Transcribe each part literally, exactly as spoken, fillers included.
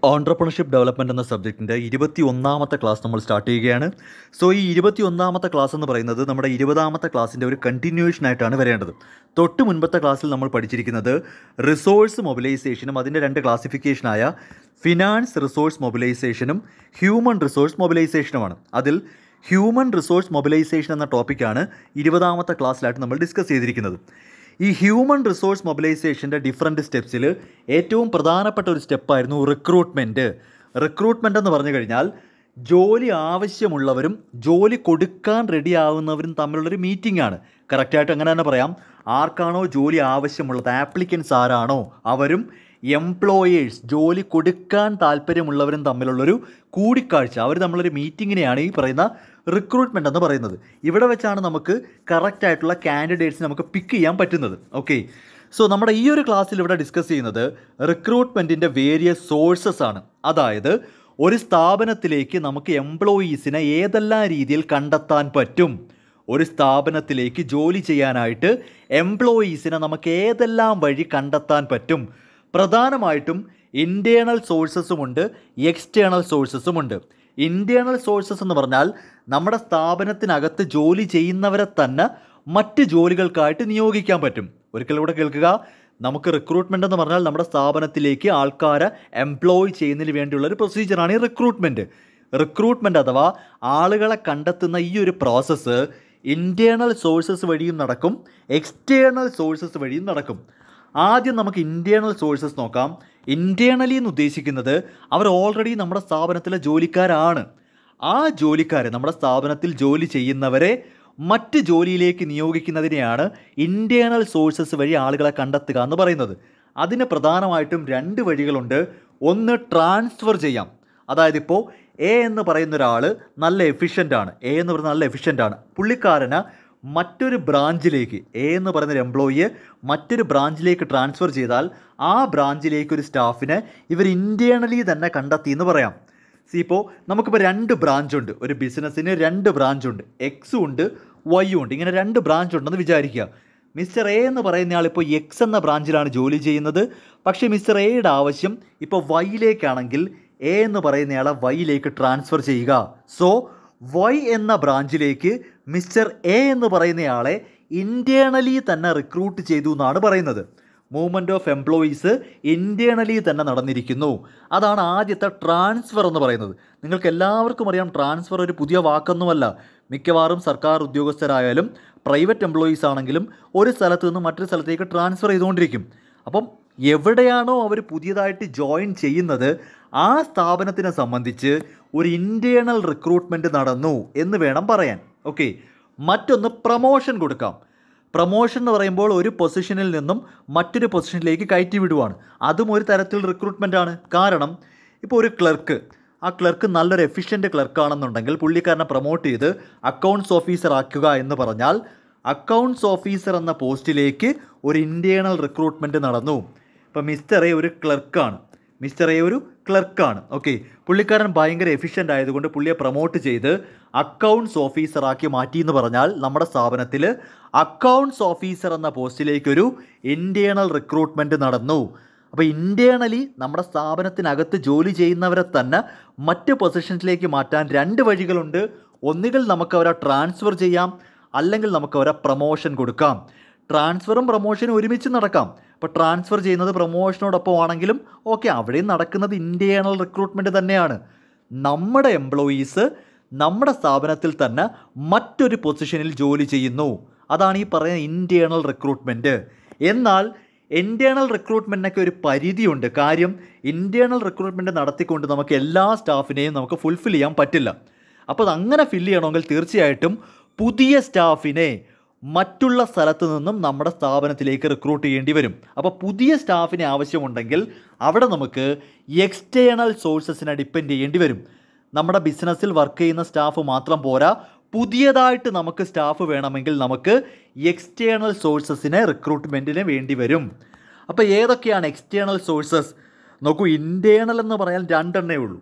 Entrepreneurship development എന്ന സബ്ജക്റ്റിൻ്റെ ഇരുപത്തി ഒന്നാമത്തെ ക്ലാസ് നമ്മൾ സ്റ്റാർട്ട് ചെയ്യുകയാണ്. സോ ഈ ഇരുപത്തി ഒന്നാമത്തെ ക്ലാസ് എന്ന് പറയുന്നത് നമ്മുടെ ഇരുപതാമത്തെ ക്ലാസ്സിൻ്റെ ഒരു കണ്ടിന്യൂവേഷൻ ആയിട്ടാണ് വരേണ്ടത്. തൊട്ട് മുൻപത്തെ ക്ലാസ്സിൽ നമ്മൾ പഠിച്ചിരിക്കുന്നത് റിസോഴ്സ് മൊബിലൈസേഷനും അതിൻ്റെ രണ്ട് ക്ലാസിഫിക്കേഷനായ ഫിനാൻസ് റിസോഴ്സ് മൊബിലൈസേഷനും ഹ്യൂമൻ റിസോഴ്സ് മൊബിലൈസേഷനുമാണ്. അതിൽ ഹ്യൂമൻ റിസോഴ്സ് മൊബിലൈസേഷൻ എന്ന ടോപ്പിക്കാണ് ഇരുപതാമത്തെ ക്ലാസ്സിലായിട്ട് നമ്മൾ ഡിസ്കസ് ചെയ്തിരിക്കുന്നത്. ഈ ഹ്യൂമൻ റിസോഴ്സ് മൊബിലൈസേഷൻ്റെ ഡിഫറൻറ്റ് സ്റ്റെപ്സിൽ ഏറ്റവും പ്രധാനപ്പെട്ട ഒരു സ്റ്റെപ്പായിരുന്നു റിക്രൂട്ട്മെൻറ്റ്. റിക്രൂട്ട്മെൻ്റ് എന്ന് പറഞ്ഞു കഴിഞ്ഞാൽ ജോലി ആവശ്യമുള്ളവരും ജോലി കൊടുക്കാൻ റെഡി ആവുന്നവരും തമ്മിലുള്ളൊരു മീറ്റിംഗ് ആണ്. കറക്റ്റായിട്ട് അങ്ങനെ തന്നെ പറയാം. ആർക്കാണോ ജോലി ആവശ്യമുള്ളത്, ആപ്ലിക്കൻസ് ആരാണോ അവരും എംപ്ലോയേഴ്സ് ജോലി കൊടുക്കാൻ താല്പര്യമുള്ളവരും തമ്മിലുള്ളൊരു കൂടിക്കാഴ്ച, അവർ തമ്മിലൊരു മീറ്റിങ്ങിനെയാണ് ഈ പറയുന്ന റിക്രൂട്ട്മെൻ്റ് എന്ന് പറയുന്നത്. ഇവിടെ വെച്ചാണ് നമുക്ക് കറക്റ്റായിട്ടുള്ള കാൻഡിഡേറ്റ്സിനെ നമുക്ക് പിക്ക് ചെയ്യാൻ പറ്റുന്നത്. ഓക്കെ, സോ നമ്മുടെ ഈ ഒരു ക്ലാസ്സിൽ ഇവിടെ ഡിസ്കസ് ചെയ്യുന്നത് റിക്രൂട്ട്മെൻറ്റിൻ്റെ വേരിയസ് സോഴ്സസ് ആണ്. അതായത് ഒരു സ്ഥാപനത്തിലേക്ക് നമുക്ക് എംപ്ലോയീസിനെ ഏതെല്ലാം രീതിയിൽ കണ്ടെത്താൻ പറ്റും, ഒരു സ്ഥാപനത്തിലേക്ക് ജോലി ചെയ്യാനായിട്ട് എംപ്ലോയീസിനെ നമുക്ക് ഏതെല്ലാം വഴി കണ്ടെത്താൻ പറ്റും. പ്രധാനമായിട്ടും ഇൻറ്റേർണൽ സോഴ്സസുമുണ്ട്, എക്സ്റ്റേണൽ സോഴ്സസുമുണ്ട്. ഇൻറ്റേർണൽ സോഴ്സസ് എന്ന് പറഞ്ഞാൽ നമ്മുടെ സ്ഥാപനത്തിനകത്ത് ജോലി ചെയ്യുന്നവരെ തന്നെ മറ്റ് ജോലികൾക്കായിട്ട് നിയോഗിക്കാൻ പറ്റും. ഒരിക്കലും കൂടെ കേൾക്കുക, നമുക്ക് റിക്രൂട്ട്മെൻ്റ് എന്ന് പറഞ്ഞാൽ നമ്മുടെ സ്ഥാപനത്തിലേക്ക് ആൾക്കാരെ എംപ്ലോയ് ചെയ്യുന്നതിന് വേണ്ടിയുള്ളൊരു പ്രൊസീജിയറാണ് ഈ റിക്രൂട്ട്മെൻറ്റ്. റിക്രൂട്ട്മെൻറ്റ് അഥവാ ആളുകളെ കണ്ടെത്തുന്ന ഈ ഒരു പ്രോസസ്സ് ഇൻറ്റേർണൽ സോഴ്സസ് വഴിയും നടക്കും, എക്സ്റ്റേണൽ സോഴ്സസ് വഴിയും നടക്കും. ആദ്യം നമുക്ക് ഇൻറ്റേർണൽ സോഴ്സസ് നോക്കാം. ഇൻറ്റേർണലി എന്ന് ഉദ്ദേശിക്കുന്നത് അവർ ഓൾറെഡി നമ്മുടെ സ്ഥാപനത്തിലെ ജോലിക്കാരാണ്. ആ ജോലിക്കാരെ, നമ്മുടെ സ്ഥാപനത്തിൽ ജോലി ചെയ്യുന്നവരെ മറ്റ് ജോലിയിലേക്ക് നിയോഗിക്കുന്നതിനെയാണ് ഇൻറ്റേർണൽ സോഴ്സസ് വഴി ആളുകളെ കണ്ടെത്തുക എന്ന് പറയുന്നത്. അതിന് പ്രധാനമായിട്ടും രണ്ട് വഴികളുണ്ട്. ഒന്ന് ട്രാൻസ്ഫർ ചെയ്യാം. അതായത് ഇപ്പോൾ എ എന്ന് പറയുന്ന ഒരാൾ നല്ല എഫിഷ്യൻ്റ് ആണ്, എ എന്ന് പറയുന്നത് നല്ല എഫിഷ്യൻ്റ് ആണ്, പുള്ളിക്കാരന് മറ്റൊരു ബ്രാഞ്ചിലേക്ക്, എ എന്ന് പറയുന്നൊരു എംപ്ലോയിയെ മറ്റൊരു ബ്രാഞ്ചിലേക്ക് ട്രാൻസ്ഫർ ചെയ്താൽ ആ ബ്രാഞ്ചിലേക്ക് ഒരു സ്റ്റാഫിനെ ഇവർ ഇൻറ്റേർണലി തന്നെ കണ്ടെത്തി എന്ന് പറയാം. സി ഇപ്പോൾ നമുക്കിപ്പോൾ രണ്ട് ബ്രാഞ്ചുണ്ട്, ഒരു ബിസിനസ്സിന് രണ്ട് ബ്രാഞ്ചുണ്ട്, എക്സും ഉണ്ട് വൈയും ഉണ്ട്. ഇങ്ങനെ രണ്ട് ബ്രാഞ്ച് ഉണ്ടെന്ന് വിചാരിക്കുക. മിസ്റ്റർ എ എന്ന് പറയുന്നയാൾ ഇപ്പോൾ എക്സ് എന്ന ബ്രാഞ്ചിലാണ് ജോലി ചെയ്യുന്നത്. പക്ഷേ മിസ്റ്റർ എയുടെ ആവശ്യം ഇപ്പോൾ വൈയിലേക്കാണെങ്കിൽ എ എന്ന് പറയുന്നയാളെ വൈയിലേക്ക് ട്രാൻസ്ഫർ ചെയ്യുക. സോ വൈ എന്ന ബ്രാഞ്ചിലേക്ക് മിസ്റ്റർ എ എന്ന് പറയുന്നയാളെ ഇൻറ്റേർണലി തന്നെ റിക്രൂട്ട് ചെയ്തു എന്നാണ് പറയുന്നത്. മൂവ്മെൻറ്റ് ഓഫ് എംപ്ലോയീസ് ഇൻറ്റേർണലി തന്നെ നടന്നിരിക്കുന്നു. അതാണ് ആദ്യത്തെ ട്രാൻസ്ഫർ എന്ന് പറയുന്നത്. നിങ്ങൾക്ക് എല്ലാവർക്കും അറിയാം, ട്രാൻസ്ഫർ ഒരു പുതിയ വാക്കൊന്നുമല്ല. മിക്കവാറും സർക്കാർ ഉദ്യോഗസ്ഥരായാലും പ്രൈവറ്റ് എംപ്ലോയീസ് ആണെങ്കിലും ഒരു സ്ഥലത്ത് നിന്ന് മറ്റൊരു സ്ഥലത്തേക്ക് ട്രാൻസ്ഫർ ചെയ്തുകൊണ്ടിരിക്കും. അപ്പം എവിടെയാണോ അവർ പുതിയതായിട്ട് ജോയിൻ ചെയ്യുന്നത് ആ സ്ഥാപനത്തിനെ സംബന്ധിച്ച് ഒരു ഇൻറ്റേർണൽ റിക്രൂട്ട്മെൻറ്റ് നടന്നു എന്ന് വേണം പറയാൻ. ഓക്കെ, മറ്റൊന്ന് പ്രമോഷൻ കൊടുക്കാം. പ്രമോഷൻ എന്ന് പറയുമ്പോൾ ഒരു പൊസിഷനിൽ നിന്നും മറ്റൊരു പൊസിഷനിലേക്ക് കയറ്റി വിടുവാണ്. അതും ഒരു തരത്തിൽ റിക്രൂട്ട്മെൻ്റ് ആണ്. കാരണം ഇപ്പോൾ ഒരു ക്ലർക്ക്, ആ ക്ലർക്ക് നല്ലൊരു എഫിഷ്യൻ്റ് ക്ലർക്കാണെന്നുണ്ടെങ്കിൽ പുള്ളിക്കാരനെ പ്രൊമോട്ട് ചെയ്ത് അക്കൗണ്ട്സ് ഓഫീസർ ആക്കുക എന്ന് പറഞ്ഞാൽ അക്കൗണ്ട്സ് ഓഫീസർ എന്ന പോസ്റ്റിലേക്ക് ഒരു ഇൻറ്റേർണൽ റിക്രൂട്ട്മെൻറ്റ് നടന്നു. ഇപ്പോൾ മിസ്റ്റർ എ ഒരു ക്ലർക്കാണ്, മിസ്റ്റർ എ ഒരു ക്ലർക്കാണ് ഓക്കെ, പുള്ളിക്കാരൻ ഭയങ്കര എഫിഷ്യൻ്റ് ആയതുകൊണ്ട് പുള്ളിയെ പ്രൊമോട്ട് ചെയ്ത് അക്കൗണ്ട്സ് ഓഫീസറാക്കി മാറ്റി എന്ന് പറഞ്ഞാൽ നമ്മുടെ സ്ഥാപനത്തിൽ അക്കൗണ്ട്സ് ഓഫീസർ എന്ന പോസ്റ്റിലേക്കൊരു ഇൻറ്റേർണൽ റിക്രൂട്ട്മെൻറ്റ് നടന്നു. അപ്പോൾ ഇൻറ്റേർണലി നമ്മുടെ സ്ഥാപനത്തിനകത്ത് ജോലി ചെയ്യുന്നവരെ തന്നെ മറ്റ് പൊസിഷൻസിലേക്ക് മാറ്റാൻ രണ്ട് വഴികളുണ്ട്. ഒന്നുകിൽ നമുക്ക് അവരെ ട്രാൻസ്ഫർ ചെയ്യാം, അല്ലെങ്കിൽ നമുക്ക് അവരെ പ്രൊമോഷൻ കൊടുക്കാം. ട്രാൻസ്ഫറും പ്രൊമോഷനും ഒരുമിച്ച് നടക്കാം. ഇപ്പോൾ ട്രാൻസ്ഫർ ചെയ്യുന്നത് പ്രൊമോഷനോടൊപ്പം ആണെങ്കിലും ഓക്കെ, അവിടെയും നടക്കുന്നത് ഇൻറ്റേർണൽ റിക്രൂട്ട്മെൻറ്റ് തന്നെയാണ്. നമ്മുടെ എംപ്ലോയീസ് നമ്മുടെ സ്ഥാപനത്തിൽ തന്നെ മറ്റൊരു പൊസിഷനിൽ ജോലി ചെയ്യുന്നു. അതാണ് ഈ പറയുന്ന ഇൻറ്റേർണൽ റിക്രൂട്ട്മെൻറ്റ്. എന്നാൽ ഇൻറ്റേർണൽ റിക്രൂട്ട്മെൻറ്റിനൊക്കെ ഒരു പരിധിയുണ്ട്. കാര്യം ഇൻറ്റേർണൽ റിക്രൂട്ട്മെൻറ്റ് നടത്തിക്കൊണ്ട് നമുക്ക് എല്ലാ സ്റ്റാഫിനെയും നമുക്ക് ഫുൾഫിൽ ചെയ്യാൻ പറ്റില്ല. അപ്പോൾ അങ്ങനെ ഫില്ല് ചെയ്യണമെങ്കിൽ തീർച്ചയായിട്ടും പുതിയ സ്റ്റാഫിനെ മറ്റുള്ള സ്ഥലത്തു നിന്നും നമ്മുടെ സ്ഥാപനത്തിലേക്ക് റിക്രൂട്ട് ചെയ്യേണ്ടി വരും. അപ്പോൾ പുതിയ സ്റ്റാഫിനെ ആവശ്യമുണ്ടെങ്കിൽ അവിടെ നമുക്ക് എക്സ്റ്റേണൽ സോഴ്സസിനെ ഡിപ്പെൻഡ് ചെയ്യേണ്ടി വരും. നമ്മുടെ ബിസിനസ്സിൽ വർക്ക് ചെയ്യുന്ന സ്റ്റാഫ് മാത്രം പോരാ, പുതിയതായിട്ട് നമുക്ക് സ്റ്റാഫ് വേണമെങ്കിൽ നമുക്ക് എക്സ്റ്റേണൽ സോഴ്സസിനെ റിക്രൂട്ട്മെൻറ്റിന് വേണ്ടി വരും. അപ്പോൾ ഏതൊക്കെയാണ് എക്സ്റ്റേണൽ സോഴ്സസ്? നോക്കൂ, ഇൻറ്റേർണൽ എന്ന് പറയാൻ രണ്ടെണ്ണേ ഉള്ളൂ,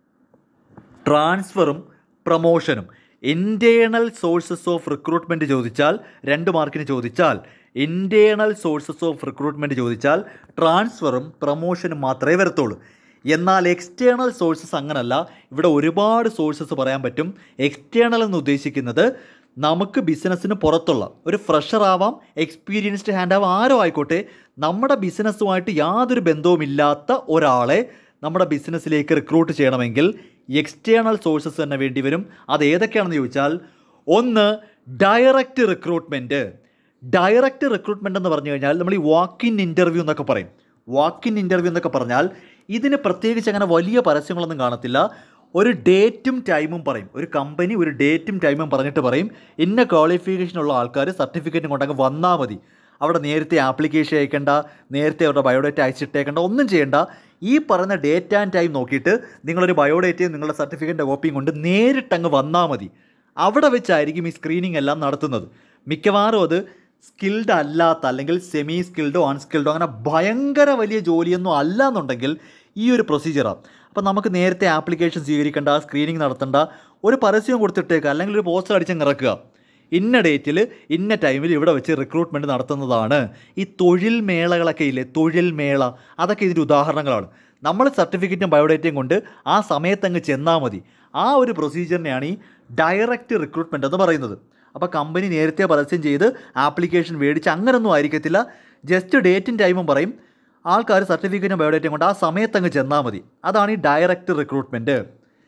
ട്രാൻസ്ഫറും പ്രൊമോഷനും. ഇൻറ്റേർണൽ സോഴ്സസ് ഓഫ് റിക്രൂട്ട്മെൻറ്റ് ചോദിച്ചാൽ രണ്ട് മാർക്കിന് ചോദിച്ചാൽ ഇൻറ്റേർണൽ സോഴ്സസ് ഓഫ് റിക്രൂട്ട്മെൻറ്റ് ചോദിച്ചാൽ ട്രാൻസ്ഫറും പ്രൊമോഷനും മാത്രമേ വരത്തുള്ളൂ. എന്നാൽ എക്സ്റ്റേണൽ സോഴ്സസ് അങ്ങനല്ല. ഇവിടെ ഒരുപാട് സോഴ്സസ് പറയാൻ പറ്റും. എക്സ്റ്റേണൽ എന്ന് ഉദ്ദേശിക്കുന്നത് നമുക്ക് ബിസിനസ്സിന് പുറത്തുള്ള ഒരു ഫ്രഷർ ആവാം, എക്സ്പീരിയൻസ്ഡ് ഹാൻഡ് ആവാം, ആരോ ആയിക്കോട്ടെ, നമ്മുടെ ബിസിനസ്സുമായിട്ട് യാതൊരു ബന്ധവുമില്ലാത്ത ഒരാളെ നമ്മുടെ ബിസിനസ്സിലേക്ക് റിക്രൂട്ട് ചെയ്യണമെങ്കിൽ എക്സ്റ്റേണൽ സോഴ്സസ് തന്നെ വേണ്ടി വരും. അത് ഏതൊക്കെയാണെന്ന് ചോദിച്ചാൽ, ഒന്ന് ഡയറക്റ്റ് റിക്രൂട്ട്മെൻറ്റ്. ഡയറക്റ്റ് റിക്രൂട്ട്മെൻറ്റ് എന്ന് പറഞ്ഞു കഴിഞ്ഞാൽ നമ്മൾ ഈ വാക്ക് ഇൻ ഇൻ്റർവ്യൂ എന്നൊക്കെ പറയും. വാക്ക് ഇൻ ഇൻ്റർവ്യൂ എന്നൊക്കെ പറഞ്ഞാൽ ഇതിന് പ്രത്യേകിച്ച് അങ്ങനെ വലിയ പരസ്യങ്ങളൊന്നും കാണത്തില്ല. ഒരു ഡേറ്റും ടൈമും പറയും. ഒരു കമ്പനി ഒരു ഡേറ്റും ടൈമും പറഞ്ഞിട്ട് പറയും ഇന്ന ക്വാളിഫിക്കേഷനുള്ള ആൾക്കാർ സർട്ടിഫിക്കറ്റും കൊണ്ടങ്ങ് വന്നാൽ മതി. അവിടെ നേരത്തെ ആപ്ലിക്കേഷൻ അയക്കേണ്ട, നേരത്തെ അവരുടെ ബയോഡേറ്റ അയച്ചിട്ടേക്കേണ്ട, ഒന്നും ചെയ്യേണ്ട. ഈ പറയുന്ന ഡേറ്റ് ആൻഡ് ടൈം നോക്കിയിട്ട് നിങ്ങളൊരു ബയോഡേറ്റയും നിങ്ങളുടെ സർട്ടിഫിക്കറ്റിൻ്റെ കോപ്പിയും കൊണ്ട് നേരിട്ടങ്ങ് വന്നാൽ മതി. അവിടെ വെച്ചായിരിക്കും ഈ സ്ക്രീനിങ് എല്ലാം നടത്തുന്നത്. മിക്കവാറും അത് സ്കിൽഡ് അല്ലാത്ത അല്ലെങ്കിൽ സെമി സ്കിൽഡോ അൺസ്കിൽഡോ അങ്ങനെ ഭയങ്കര വലിയ ജോലിയൊന്നും അല്ല എന്നുണ്ടെങ്കിൽ ഈ ഒരു പ്രൊസീജിയറാണ്. അപ്പോൾ നമുക്ക് നേരത്തെ ആപ്ലിക്കേഷൻ സ്വീകരിക്കേണ്ട, സ്ക്രീനിങ് നടത്തേണ്ട, ഒരു പരസ്യം കൊടുത്തിട്ടേക്കുക അല്ലെങ്കിൽ ഒരു പോസ്റ്റർ അടിച്ചങ്ങ് ഇറക്കുക, ഇന്ന ഡേറ്റിൽ ഇന്ന ടൈമിൽ ഇവിടെ വെച്ച് റിക്രൂട്ട്മെൻറ്റ് നടത്തുന്നതാണ്. ഈ തൊഴിൽ മേളകളൊക്കെ ഇല്ലേ, തൊഴിൽ മേള, അതൊക്കെ ഇതിൻ്റെ ഉദാഹരണങ്ങളാണ്. നമ്മൾ സർട്ടിഫിക്കറ്റും ബയോഡേറ്റയും കൊണ്ട് ആ സമയത്തങ്ങ് ചെന്നാൽ മതി. ആ ഒരു പ്രൊസീജിയറിനെയാണ് ഈ ഡയറക്റ്റ് റിക്രൂട്ട്മെൻറ്റ് എന്ന് പറയുന്നത്. അപ്പോൾ കമ്പനി നേരത്തെ പരസ്യം ചെയ്ത് ആപ്ലിക്കേഷൻ മേടിച്ച് അങ്ങനൊന്നും ആയിരിക്കത്തില്ല. ജസ്റ്റ് ഡേറ്റും ടൈമും പറയും, ആൾക്കാർ സർട്ടിഫിക്കറ്റും ബയോഡേറ്റയും കൊണ്ട് ആ സമയത്തങ്ങ് ചെന്നാൽ മതി. അതാണ് ഈ direct recruitment.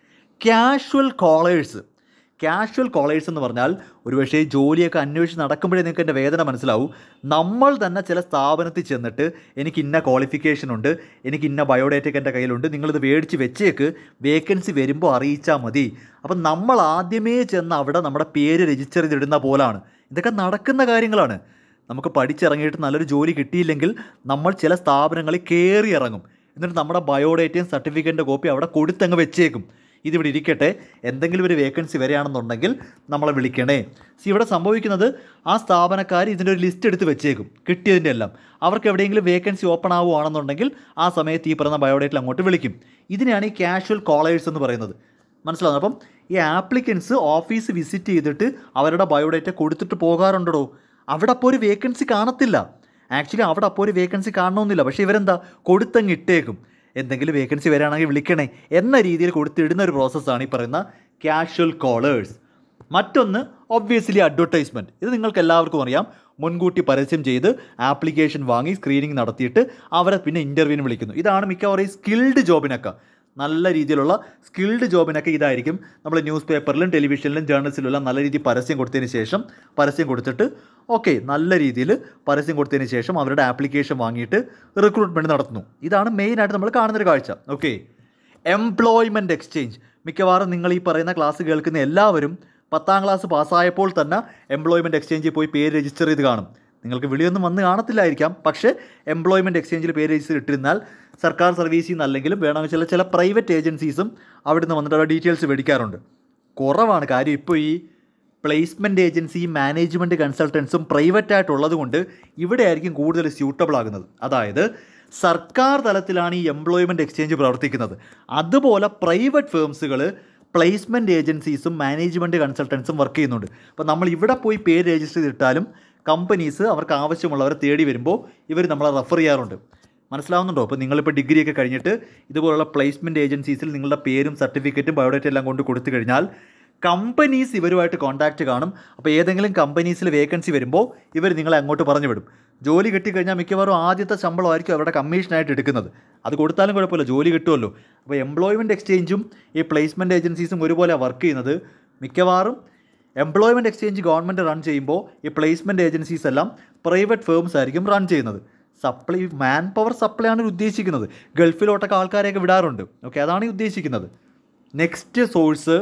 Casual callers. Casual callers എന്ന് പറഞ്ഞാൽ ഒരുപക്ഷേ ജോലിയൊക്കെ അന്വേഷിച്ച് നടക്കുമ്പോഴേ നിങ്ങൾക്ക് എൻ്റെ വേദന മനസ്സിലാവും. നമ്മൾ തന്നെ ചില സ്ഥാപനത്തിൽ ചെന്നിട്ട് എനിക്ക് ഇന്ന ക്വാളിഫിക്കേഷൻ ഉണ്ട്, എനിക്ക് ഇന്ന ബയോഡേറ്റയൊക്കെ എൻ്റെ കയ്യിലുണ്ട്, നിങ്ങളിത് മേടിച്ച് വെച്ചേക്ക്, വേക്കൻസി വരുമ്പോൾ അറിയിച്ചാൽ മതി. അപ്പം നമ്മൾ ആദ്യമേ ചെന്ന് അവിടെ നമ്മുടെ പേര് രജിസ്റ്റർ ചെയ്തിടുന്ന പോലാണ്. ഇതൊക്കെ നടക്കുന്ന കാര്യങ്ങളാണ്. നമുക്ക് പഠിച്ചിറങ്ങിയിട്ട് നല്ലൊരു ജോലി കിട്ടിയില്ലെങ്കിൽ നമ്മൾ ചില സ്ഥാപനങ്ങളിൽ കയറി ഇറങ്ങും. എന്നിട്ട് നമ്മുടെ ബയോഡേറ്റയും സർട്ടിഫിക്കറ്റിൻ്റെ കോപ്പി അവിടെ കൊടുത്തങ്ങ് വെച്ചേക്കും. ഇതിവിടെ ഇരിക്കട്ടെ, എന്തെങ്കിലും ഒരു വേക്കൻസി വരികയാണെന്നുണ്ടെങ്കിൽ നമ്മളെ വിളിക്കണേ. സി ഇവിടെ സംഭവിക്കുന്നത് ആ സ്ഥാപനക്കാർ ഇതിൻ്റെ ഒരു ലിസ്റ്റ് എടുത്ത് വെച്ചേക്കും കിട്ടിയതിൻ്റെ എല്ലാം. അവർക്ക് എവിടെയെങ്കിലും വേക്കൻസി ഓപ്പൺ ആവുകയാണെന്നുണ്ടെങ്കിൽ ആ സമയത്ത് ഈ പറയുന്ന ബയോഡേറ്റിൽ അങ്ങോട്ട് വിളിക്കും. ഇതിനെയാണ് ഈ കാഷ്വൽ കോളേഴ്സ് എന്ന് പറയുന്നത്. മനസ്സിലാവുന്നത്? അപ്പം ഈ ആപ്ലിക്കൻസ് ഓഫീസ് വിസിറ്റ് ചെയ്തിട്ട് അവരുടെ ബയോഡേറ്റ കൊടുത്തിട്ട് പോകാറുണ്ടോ? അവിടെ അപ്പോൾ ഒരു വേക്കൻസി കാണത്തില്ല. ആക്ച്വലി അവിടെ അപ്പോൾ ഒരു വേക്കൻസി കാണണമെന്നില്ല. പക്ഷേ ഇവരെന്താ കൊടുത്തങ്ങ് ഇട്ടേക്കും. എന്തെങ്കിലും വേക്കൻസി വരികയാണെങ്കിൽ വിളിക്കണേ എന്ന രീതിയിൽ കൊടുത്തിടുന്ന ഒരു പ്രോസസ്സാണ് ഈ പറയുന്ന കാഷ്വൽ കോളേഴ്സ്. മറ്റൊന്ന് ഒബ്വിയസ്ലി അഡ്വർടൈസ്മെൻറ്റ്. ഇത് നിങ്ങൾക്ക് എല്ലാവർക്കും അറിയാം. മുൻകൂട്ടി പരസ്യം ചെയ്ത് ആപ്ലിക്കേഷൻ വാങ്ങി സ്ക്രീനിങ് നടത്തിയിട്ട് അവരെ പിന്നെ ഇൻ്റർവ്യൂവിന് വിളിക്കുന്നു. ഇതാണ് മിക്കവാറും ഈ സ്കിൽഡ് ജോബിനൊക്കെ, നല്ല രീതിയിലുള്ള സ്കിൽഡ് ജോബിനൊക്കെ ഇതായിരിക്കും. നമ്മൾ ന്യൂസ് പേപ്പറിലും ടെലിവിഷനിലും ജേർണൽസിലും എല്ലാം നല്ല രീതിയിൽ പരസ്യം കൊടുത്തതിന് ശേഷം പരസ്യം കൊടുത്തിട്ട് ഓക്കെ നല്ല രീതിയിൽ പരസ്യം കൊടുത്തതിന് ശേഷം അവരുടെ ആപ്ലിക്കേഷൻ വാങ്ങിയിട്ട് റിക്രൂട്ട്മെൻറ്റ് നടത്തുന്നു. ഇതാണ് മെയിനായിട്ട് നമ്മൾ കാണുന്നൊരു കാഴ്ച. Okay, employment exchange. മിക്കവാറും നിങ്ങൾ ഈ പറയുന്ന ക്ലാസ് കേൾക്കുന്ന എല്ലാവരും പത്താം ക്ലാസ് പാസ്സായപ്പോൾ തന്നെ എംപ്ലോയ്മെൻറ്റ് എക്സ്ചേഞ്ചിൽ പോയി പേര് രജിസ്റ്റർ ചെയ്ത് കാണും. നിങ്ങൾക്ക് വിളിയൊന്നും വന്ന് കാണത്തില്ലായിരിക്കാം, പക്ഷേ എംപ്ലോയ്മെൻറ്റ് എക്സ്ചേഞ്ചിൽ പേര് രജിസ്റ്റർ ഇട്ടിരുന്നാൽ സർക്കാർ സർവീസിൽ നിന്നല്ലെങ്കിലും വേണമെങ്കിൽ ചില ചില പ്രൈവറ്റ് ഏജൻസീസും അവിടെ നിന്ന് വന്നിട്ട് അവരുടെ ഡീറ്റെയിൽസ് മേടിക്കാറുണ്ട്. കുറവാണ് കാര്യം. ഇപ്പോൾ ഈ പ്ലേസ്മെൻറ്റ് ഏജൻസിയും മാനേജ്മെൻറ്റ് കൺസൾട്ടൻസും പ്രൈവറ്റ് ആയിട്ടുള്ളത് കൊണ്ട് ഇവിടെ ആയിരിക്കും കൂടുതൽ സ്യൂട്ടബിൾ ആകുന്നത്. അതായത് സർക്കാർ തലത്തിലാണ് ഈ എംപ്ലോയ്മെൻറ്റ് എക്സ്ചേഞ്ച് പ്രവർത്തിക്കുന്നത്. അതുപോലെ പ്രൈവറ്റ് ഫേംസുകൾ പ്ലേസ്മെൻറ്റ് ഏജൻസീസും മാനേജ്മെൻറ്റ് കൺസൾട്ടൻസും വർക്ക് ചെയ്യുന്നുണ്ട്. അപ്പോൾ നമ്മൾ ഇവിടെ പോയി പേര് രജിസ്റ്റർ ചെയ്തിട്ടാലും കമ്പനീസ് അവർക്ക് ആവശ്യമുള്ളവരെ തേടി വരുമ്പോൾ ഇവർ നമ്മളെ റെഫർ ചെയ്യാറുണ്ട്. മനസ്സിലാവുന്നുണ്ടോ? അപ്പോൾ നിങ്ങളിപ്പോൾ ഡിഗ്രിയൊക്കെ കഴിഞ്ഞിട്ട് ഇതുപോലുള്ള പ്ലേസ്മെൻറ്റ് ഏജൻസീസിൽ നിങ്ങളുടെ പേരും സർട്ടിഫിക്കറ്റും ബയോഡേറ്റ എല്ലാം കൊണ്ട് കൊടുത്തു കഴിഞ്ഞാൽ കമ്പനീസ് ഇവരുമായിട്ട് കോൺടാക്റ്റ് കാണും. അപ്പോൾ ഏതെങ്കിലും കമ്പനീസിൽ വേക്കൻസി വരുമ്പോൾ ഇവർ നിങ്ങളെ അങ്ങോട്ട് പറഞ്ഞു വിടും. ജോലി കിട്ടിക്കഴിഞ്ഞാൽ മിക്കവാറും ആദ്യത്തെ ശമ്പളമായിരിക്കും അവരുടെ കമ്മീഷനായിട്ട് എടുക്കുന്നത്. അത് കൊടുത്താലും കുഴപ്പമില്ല, ജോലി കിട്ടുമല്ലോ. അപ്പോൾ എംപ്ലോയ്മെൻറ്റ് എക്സ്ചേഞ്ചും ഈ പ്ലേസ്മെൻറ്റ് ഏജൻസീസും ഒരുപോലെ വർക്ക് ചെയ്യുന്നത്. മിക്കവാറും എംപ്ലോയ്മെൻറ്റ് എക്സ്ചേഞ്ച് ഗവൺമെൻറ് റൺ ചെയ്യുമ്പോൾ ഈ പ്ലേസ്മെൻറ്റ് ഏജൻസീസ് എല്ലാം പ്രൈവറ്റ് ഫേംസ് ആയിരിക്കും റൺ ചെയ്യുന്നത്. സപ്ലൈ മാൻ പവർ സപ്ലൈ ആണ് ഉദ്ദേശിക്കുന്നത്. ഗൾഫിലോട്ടൊക്കെ ആൾക്കാരെയൊക്കെ വിടാറുണ്ട്. ഓക്കെ, അതാണ് ഈ ഉദ്ദേശിക്കുന്നത്. Next source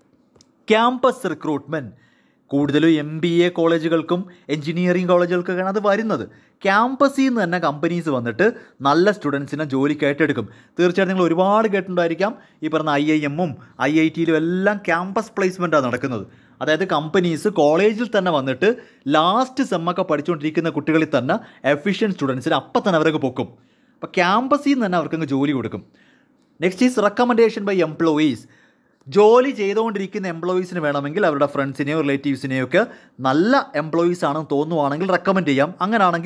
campus recruitment. കൂടുതലും എം ബി എ കോളേജുകൾക്കും എൻജിനീയറിംഗ് കോളേജുകൾക്കൊക്കെയാണ് അത് വരുന്നത്. ക്യാമ്പസിൽ നിന്ന് തന്നെ കമ്പനീസ് വന്നിട്ട് നല്ല സ്റ്റുഡൻസിനെ ജോലിക്കായിട്ട് എടുക്കും. തീർച്ചയായിട്ടും നിങ്ങൾ ഒരുപാട് കേട്ടിട്ടുണ്ടായിരിക്കാം ഈ പറഞ്ഞ ഐ ഐ എമ്മും ഐ ഐ ടിയിലും എല്ലാം ക്യാമ്പസ് പ്ലേസ്മെൻറ്റാണ് നടക്കുന്നത്. അതായത് കമ്പനീസ് കോളേജിൽ തന്നെ വന്നിട്ട് ലാസ്റ്റ് സെമ്മൊക്കെ പഠിച്ചുകൊണ്ടിരിക്കുന്ന കുട്ടികളിൽ തന്നെ എഫിഷ്യൻറ്റ് സ്റ്റുഡൻസിന് അപ്പം തന്നെ അവർക്ക് പൊക്കും. അപ്പോൾ ക്യാമ്പസിൽ നിന്ന് തന്നെ അവർക്കങ്ങ് ജോലി കൊടുക്കും. Next is recommendation by employees. ജോലി ചെയ്തുകൊണ്ടിരിക്കുന്ന എംപ്ലോയീസിന് വേണമെങ്കിൽ അവരുടെ ഫ്രണ്ട്സിനെയോ റിലേറ്റീവ്സിനെയോ ഒക്കെ നല്ല എംപ്ലോയീസ് ആണെന്ന് തോന്നുവാണെങ്കിൽ റെക്കമെൻഡ് ചെയ്യാം. അങ്ങനെയാണെങ്കിൽ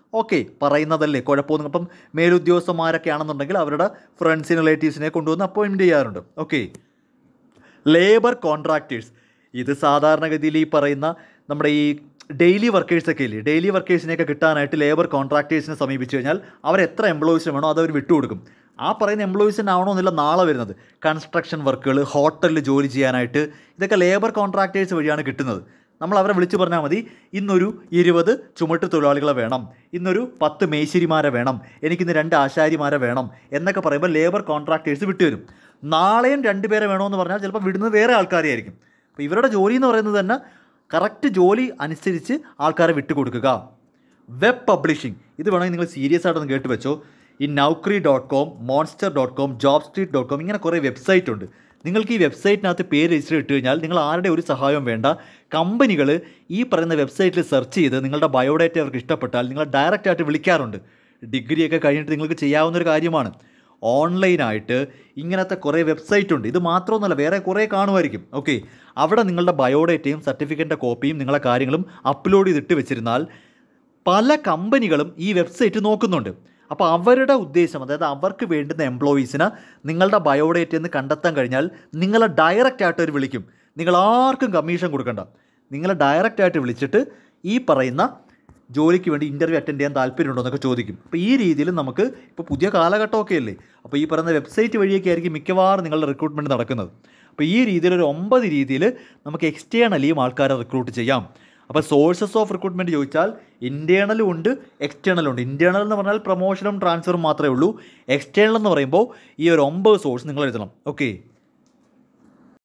ഓക്കെ, പറയുന്നതല്ലേ, കുഴപ്പമൊന്നും. അപ്പം മേലുദ്യോഗസ്ഥന്മാരൊക്കെ ആണെന്നുണ്ടെങ്കിൽ അവരുടെ ഫ്രണ്ട്സിന് റിലേറ്റീവ്സിനെ കൊണ്ടുവന്ന് അപ്പോയിൻമെൻറ്റ് ചെയ്യാറുണ്ട്. ഓക്കെ. ലേബർ കോൺട്രാക്ടേഴ്സ്, ഇത് സാധാരണഗതിയിൽ ഈ പറയുന്ന നമ്മുടെ ഈ ഡെയിലി വർക്കേഴ്സൊക്കെ ഇല്ലേ, ഡെയിലി വർക്കേഴ്സിനെയൊക്കെ കിട്ടാനായിട്ട് ലേബർ കോൺട്രാക്ടേഴ്സിനെ സമീപിച്ചു കഴിഞ്ഞാൽ അവർ എത്ര എംപ്ലോയീസിന് വേണോ അതവർ വിട്ടുകൊടുക്കും. ആ പറയുന്ന എംപ്ലോയീസിന് ആവണമെന്നില്ല നാളെ വരുന്നത്. കൺസ്ട്രക്ഷൻ വർക്കുകൾ, ഹോട്ടലിൽ ജോലി ചെയ്യാനായിട്ട് ഇതൊക്കെ ലേബർ കോൺട്രാക്ടേഴ്സ് വഴിയാണ് കിട്ടുന്നത്. നമ്മൾ അവരെ വിളിച്ച് പറഞ്ഞാൽ മതി, ഇന്നൊരു ഇരുപത് ചുമട്ട് തൊഴിലാളികളെ വേണം, ഇന്നൊരു പത്ത് മേശിരിമാരെ വേണം, എനിക്കിന്ന് രണ്ട് ആശാരിമാരെ വേണം എന്നൊക്കെ പറയുമ്പോൾ ലേബർ കോൺട്രാക്ടേഴ്സ് വിട്ടുവരും. നാളെയും രണ്ട് പേരെ വേണമെന്ന് പറഞ്ഞാൽ ചിലപ്പോൾ വിടുന്നത് വേറെ ആൾക്കാരെയായിരിക്കും. അപ്പോൾ ഇവരുടെ ജോലി എന്ന് പറയുന്നത് തന്നെ കറക്റ്റ് ജോലി അനുസരിച്ച് ആൾക്കാരെ വിട്ടുകൊടുക്കുക. വെബ് പബ്ലിഷിംഗ്, ഇത് വേണമെങ്കിൽ നിങ്ങൾ സീരിയസ് ആയിട്ടൊന്ന് കേട്ട് വെച്ചോ. ഈ Naukri dot com, Monster dot com, job street dot com, ഇങ്ങനെ കുറേ വെബ്സൈറ്റ് ഉണ്ട്. നിങ്ങൾക്ക് ഈ വെബ്സൈറ്റിനകത്ത് പേര് രജിസ്റ്റർ ഇട്ട് കഴിഞ്ഞാൽ നിങ്ങൾ ആരുടെ ഒരു സഹായവും വേണ്ട. കമ്പനികൾ ഈ പറയുന്ന വെബ്സൈറ്റിൽ സെർച്ച് ചെയ്ത് നിങ്ങളുടെ ബയോഡേറ്റ അവർക്ക് ഇഷ്ടപ്പെട്ടാൽ നിങ്ങളെ ഡയറക്റ്റായിട്ട് വിളിക്കാറുണ്ട്. ഡിഗ്രിയൊക്കെ കഴിഞ്ഞിട്ട് നിങ്ങൾക്ക് ചെയ്യാവുന്നൊരു കാര്യമാണ്. ഓൺലൈനായിട്ട് ഇങ്ങനത്തെ കുറേ വെബ്സൈറ്റ് ഉണ്ട്. ഇത് മാത്രമൊന്നുമല്ല, വേറെ കുറേ കാണുമായിരിക്കും. ഓക്കെ, അവിടെ നിങ്ങളുടെ ബയോഡേറ്റയും സർട്ടിഫിക്കറ്റിൻ്റെ കോപ്പിയും നിങ്ങളെ കാര്യങ്ങളും അപ്ലോഡ് ചെയ്തിട്ട് വെച്ചിരുന്നാൽ പല കമ്പനികളും ഈ വെബ്സൈറ്റ് നോക്കുന്നുണ്ട്. അപ്പോൾ അവരുടെ ഉദ്ദേശം, അതായത് അവർക്ക് വേണ്ടുന്ന എംപ്ലോയീസിനെ നിങ്ങളുടെ ബയോഡേറ്റയിൽ നിന്ന് കണ്ടെത്താൻ കഴിഞ്ഞാൽ നിങ്ങളെ ഡയറക്റ്റായിട്ട് അവർ വിളിക്കും. നിങ്ങൾ ആർക്കും കമ്മീഷൻ കൊടുക്കണ്ട. നിങ്ങളെ ഡയറക്റ്റായിട്ട് വിളിച്ചിട്ട് ഈ പറയുന്ന ജോലിക്ക് വേണ്ടി ഇൻ്റർവ്യൂ അറ്റൻഡ് ചെയ്യാൻ താല്പര്യമുണ്ടോ എന്നൊക്കെ ചോദിക്കും. അപ്പോൾ ഈ രീതിയിൽ നമുക്ക് ഇപ്പോൾ പുതിയ കാലഘട്ടമൊക്കെ അല്ലേ, അപ്പോൾ ഈ പറയുന്ന വെബ്സൈറ്റ് വഴിയൊക്കെ ആയിരിക്കും മിക്കവാറും നിങ്ങളുടെ റിക്രൂട്ട്മെൻറ്റ് നടക്കുന്നത്. അപ്പോൾ ഈ രീതിയിൽ ഒരു ഒമ്പത് രീതിയിൽ നമുക്ക് എക്സ്റ്റേണലിയും ആൾക്കാരെ റിക്രൂട്ട് ചെയ്യാം. അപ്പോൾ സോഴ്സസ് ഓഫ് റിക്രൂട്ട്മെൻറ്റ് ചോദിച്ചാൽ ഇൻറ്റേർണലും ഉണ്ട്, എക്സ്റ്റേണലും ഉണ്ട്. ഇൻറ്റേർണൽ എന്ന് പറഞ്ഞാൽ പ്രൊമോഷനും ട്രാൻസ്ഫറും മാത്രമേ ഉള്ളൂ. എക്സ്റ്റേണൽ എന്ന് പറയുമ്പോൾ ഈ ഒരു ഒമ്പത് സോഴ്സ് നിങ്ങൾ എഴുതണം. ഓക്കെ.